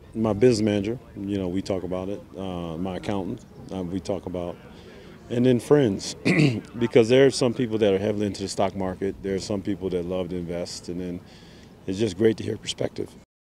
My business manager, we talk about it. My accountant, we talk about, and then friends, because there are some people that are heavily into the stock market. There are some people that love to invest, and then it's just great to hear perspective.